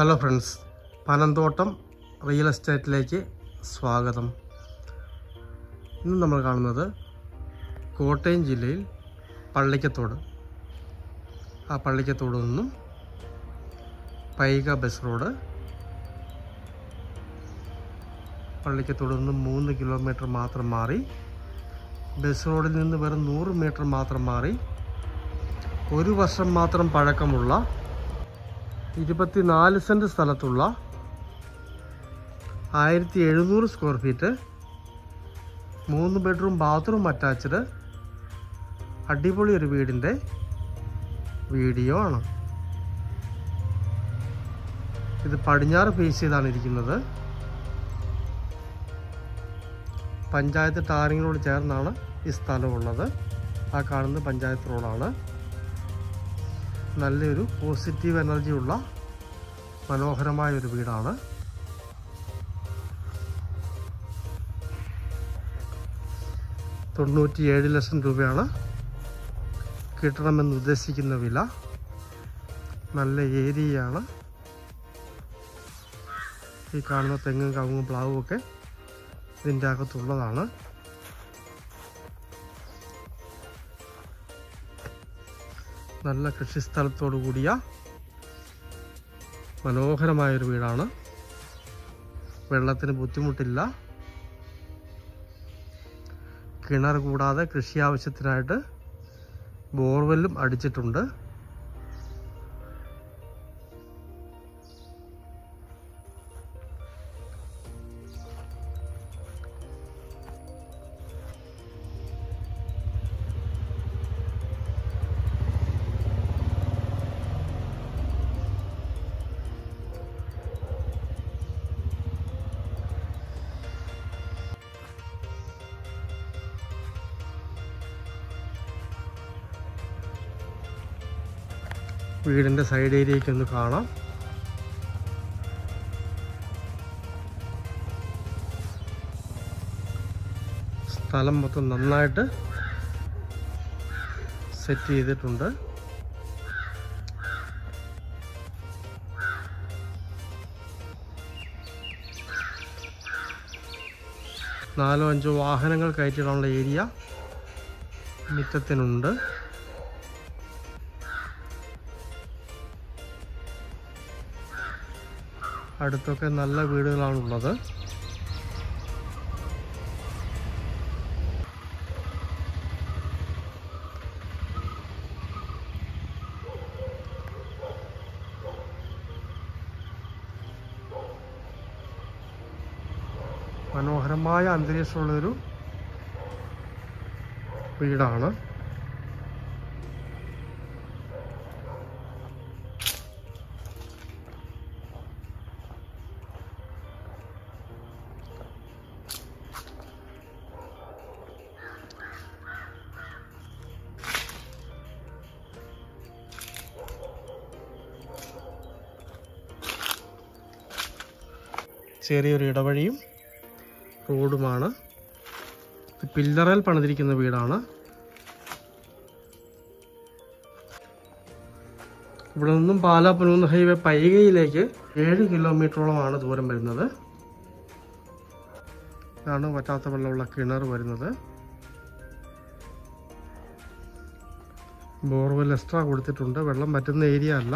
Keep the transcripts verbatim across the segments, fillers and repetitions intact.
Hello friends, Panamthottam real എസ്റ്റേറ്റിലേക്ക് സ്വാഗതം. ഇന്ന് നമ്മൾ കാണുന്നത് കോട്ടയം ജില്ലയിൽ പള്ളിക്കത്തോട്. ആ പള്ളിക്കത്തോട് നിന്നും പൈക ബസ് റോഡ്, പള്ളിക്കത്തോട് നിന്നും മൂന്ന് കിലോമീറ്റർ മാത്രം മാറി, ബസ് റോഡിൽ നിന്ന് വെറും നൂറ് മീറ്റർ മാത്രം മാറി, ഒരു വർഷം മാത്രം പഴക്കമുള്ള ഇരുപത്തിനാല് സെൻറ്റ് സ്ഥലത്തുള്ള ആയിരത്തി എഴുന്നൂറ് സ്ക്വയർ ഫീറ്റ്, മൂന്ന് ബെഡ്റൂം ബാത്റൂം അറ്റാച്ച്ഡ് അടിപൊളി ഒരു വീടിൻ്റെ വീഡിയോ ആണ്. ഇത് പടിഞ്ഞാറ് ഫേസ് ചെയ്താണ് ഇരിക്കുന്നത്. പഞ്ചായത്ത് ടാറിങ്ങിനോട് ചേർന്നാണ് ഈ സ്ഥലമുള്ളത്. ആ കാണുന്നത് പഞ്ചായത്ത് റോഡാണ്. നല്ലൊരു പോസിറ്റീവ് എനർജി ഉള്ള മനോഹരമായൊരു വീടാണ്. തൊണ്ണൂറ്റിയേഴ് ലക്ഷം രൂപയാണ് കിട്ടണമെന്ന് ഉദ്ദേശിക്കുന്ന വില. നല്ല ഏരിയയാണ്. ഈ കാണുന്ന തെങ്ങും കവുങ്ങും പ്ലാവും ഒക്കെ ഇതിൻ്റെ അകത്തുള്ളതാണ്. നല്ല കൃഷിസ്ഥലത്തോടു കൂടിയ മനോഹരമായൊരു വീടാണ്. വെള്ളത്തിന് ബുദ്ധിമുട്ടില്ല. കിണർ കൂടാതെ കൃഷി ആവശ്യത്തിനായിട്ട് ബോർവെല്ലും അടിച്ചിട്ടുണ്ട്. വീടിൻ്റെ സൈഡ് ഏരിയയ്ക്ക് ഒന്ന് കാണാം. സ്ഥലം മൊത്തം നന്നായിട്ട് സെറ്റ് ചെയ്തിട്ടുണ്ട്. നാലോ അഞ്ചോ വാഹനങ്ങൾ കയറ്റിടാനുള്ള ഏരിയ മുറ്റത്തിനുണ്ട്. അടുത്തൊക്കെ നല്ല വീടുകളാണുള്ളത്. മനോഹരമായ അന്തരീക്ഷമുള്ളൊരു വീടാണ്. ചെറിയൊരു ഇടവഴിയും റോഡുമാണ്. പില്ലറയിൽ പണിതിരിക്കുന്ന വീടാണ്. ഇവിടെ നിന്നും പാലാ പുനൂന്ന് ഹൈവേ പൈകയിലേക്ക് ഏഴ് കിലോമീറ്ററോളമാണ് ദൂരം വരുന്നത്. ഇതാണ് വറ്റാത്ത വെള്ളമുള്ള കിണർ വരുന്നത്. ബോർവെൽ എക്സ്ട്രാ കൊടുത്തിട്ടുണ്ട്. വെള്ളം പറ്റുന്ന ഏരിയ അല്ല.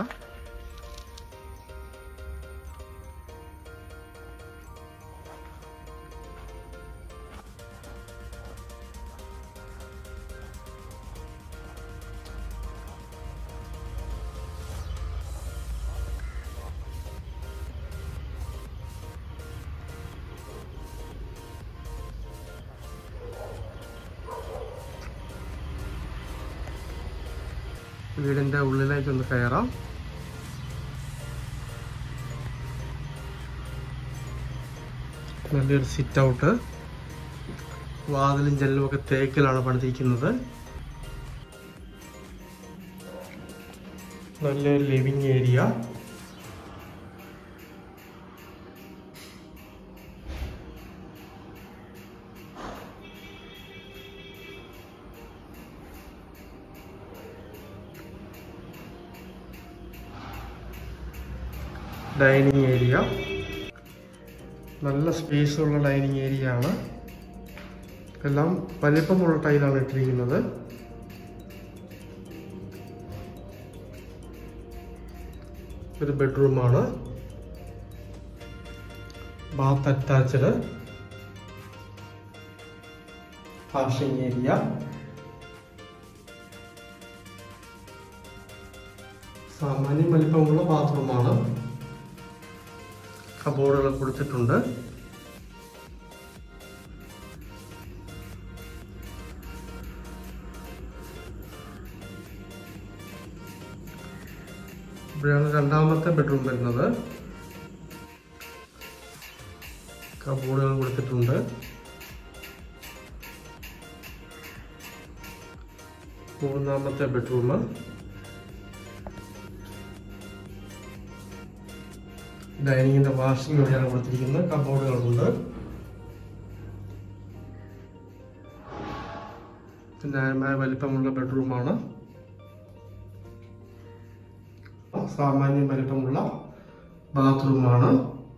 വീടിൻ്റെ ഉള്ളിലേക്കൊന്ന് കയറാം. നല്ലൊരു സിറ്റ് ഔട്ട്. വാതിലും ജനലും ഒക്കെ തേക്കിലാണ് പണിതിരിക്കുന്നത്. നല്ലൊരു ലിവിങ് ഏരിയ. ഡൈനിങ് ഏരിയ, നല്ല സ്പേസ് ഉള്ള ഡൈനിങ് ഏരിയ ആണ്. എല്ലാം വലിപ്പമുള്ള ടൈലാണ് ഇട്ടിരിക്കുന്നത്. ഒരു ബെഡ്റൂമാണ്, ബാത്ത് അറ്റാച്ച്ഡ്, വാഷിംഗ് ഏരിയ, സാമാന്യ വലിപ്പമുള്ള ബാത്റൂമാണ്. കബോർഡുകൾ കൊടുത്തിട്ടുണ്ട്. ഇവിടെയാണ് രണ്ടാമത്തെ ബെഡ്റൂം വരുന്നത്. കബോർഡുകൾ കൊടുത്തിട്ടുണ്ട്. മൂന്നാമത്തെ ബെഡ്റൂം, ഡൈനിങ്ങിന്റെ വാഷിംഗ് ഏരിയയാണ് കൊടുത്തിരിക്കുന്നത്. കബോർഡുകളുണ്ട്. ന്യായമായ വലിപ്പമുള്ള ബെഡ്റൂമാണ്. സാമാന്യ വലിപ്പമുള്ള ബാത്റൂമാണ്.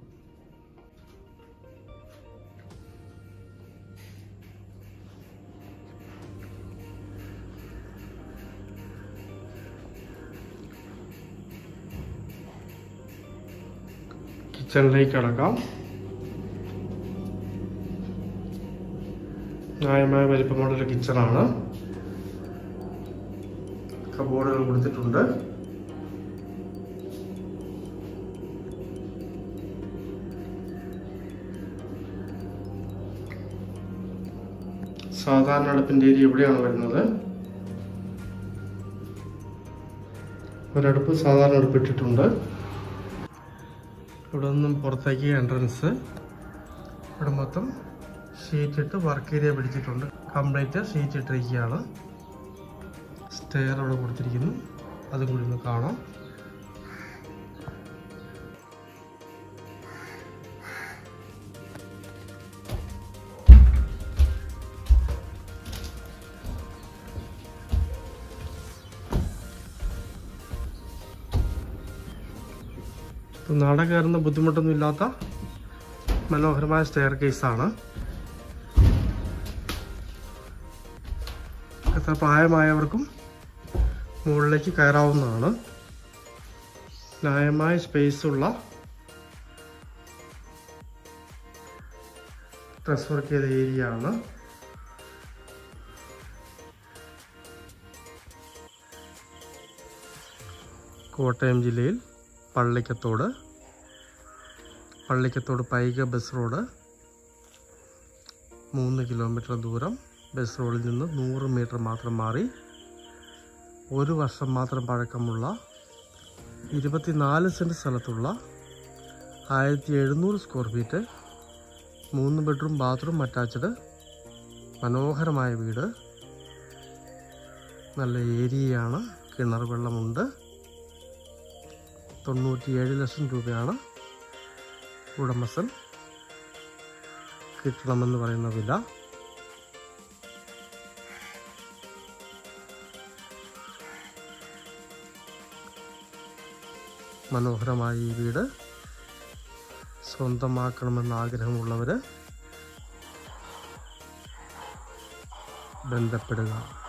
കിച്ചണിലേക്ക് കടക്കാം. ന്യായമായ വലിപ്പമുള്ള കിച്ചണാണ്. കബോർഡുകൾ കൊടുത്തിട്ടുണ്ട്. സാധാരണ അടുപ്പിന്റെ ഏരിയ എവിടെയാണ് വരുന്നത്. ഒരടുപ്പ് സാധാരണ അടുപ്പ് ഇട്ടിട്ടുണ്ട്. ഇവിടെ നിന്നും പുറത്തേക്ക് എൻട്രൻസ്. ഇവിടെ മൊത്തം ഷീറ്റ് ഇട്ട് വർക്ക് ഏരിയ പിടിച്ചിട്ടുണ്ട്. കംപ്ലീറ്റ് ഷീറ്റ് ഇട്ടിരിക്കുകയാണ്. സ്റ്റെയർ അവിടെ കൊടുത്തിരിക്കുന്നു, അതും കൂടി ഒന്ന് കാണാം. നട കയറുന്ന ബുദ്ധിമുട്ടൊന്നും ഇല്ലാത്ത മനോഹരമായ സ്റ്റെയർ കേസാണ്. എത്ര പ്രായമായവർക്കും മുകളിലേക്ക് കയറാവുന്നതാണ്. ന്യായമായ സ്പേസ് ഉള്ള ഡ്രസ് വർക്ക് ചെയ്ത ഏരിയ ആണ്. കോട്ടയം ജില്ലയിൽ പള്ളിക്കത്തോട് പള്ളിക്കത്തോട് പൈക ബസ് റോഡ് മൂന്ന് കിലോമീറ്റർ ദൂരം. ബസ് റോഡിൽ നിന്ന് നൂറ് മീറ്റർ മാത്രം മാറി ഒരു വർഷം മാത്രം പഴക്കമുള്ള ഇരുപത്തിനാല് സെൻറ്റ് സ്ഥലത്തുള്ള ആയിരത്തി എഴുന്നൂറ് സ്ക്വയർ ഫീറ്റ് മൂന്ന് ബെഡ്റൂം ബാത്റൂം അറ്റാച്ച്ഡ് മനോഹരമായ വീട്. നല്ല ഏരിയയാണ്. കിണർ വെള്ളമുണ്ട്. തൊണ്ണൂറ്റിയേഴ് ലക്ഷം രൂപയാണ് ഉടമസ്ഥൻ കിട്ടണമെന്ന് പറയുന്ന വില. മനോഹരമായ ഈ വീട് സ്വന്തമാക്കണമെന്ന് ആഗ്രഹമുള്ളവർ ബന്ധപ്പെടുക.